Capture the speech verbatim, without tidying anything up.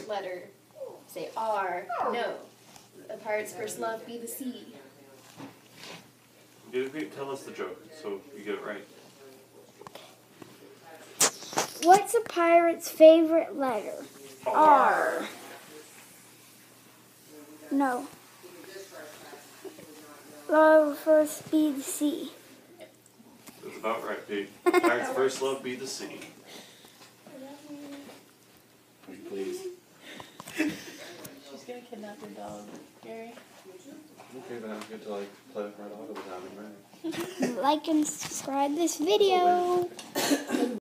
favorite letter? Say R. No. A pirate's first love be the sea. Tell us the joke so you get it right. What's a pirate's favorite letter? R. R. No. Love first be the sea. That's about right, Pete. Pirate's first love be the sea. Please. She's gonna kidnap your dog, Gary. Okay, but I don't get to like play with my dog all the time, right? Like and subscribe this video.